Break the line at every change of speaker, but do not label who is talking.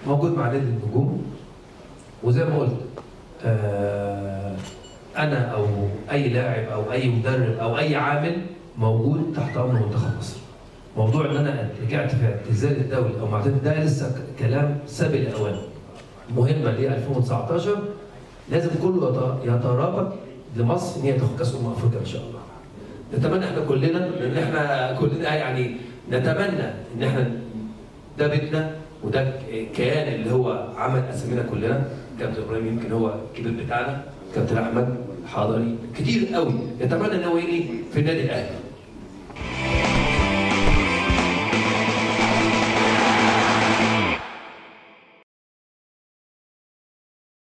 موجود مع نادي النجوم، وزي ما قلت انا او اي لاعب او اي مدرب او اي عامل موجود تحت امر منتخب مصر. موضوع ان انا رجعت في اعتزال الدولي او معتزل ده لسه كلام سابق الاوان. مهمه ل 2019 لازم كله يترابط لمصر ان هي تاخد كاس افريقيا ان شاء الله. نتمنى احنا كلنا، لان احنا كلنا يعني نتمنى ان احنا ده بيتنا وده الكيان اللي هو عمل اسامينا كلنا. كابتن ابراهيم يمكن هو الكبير بتاعنا، كابتن احمد حضري كتير قوي، نتمنى ان هو يجي في النادي الاهلي.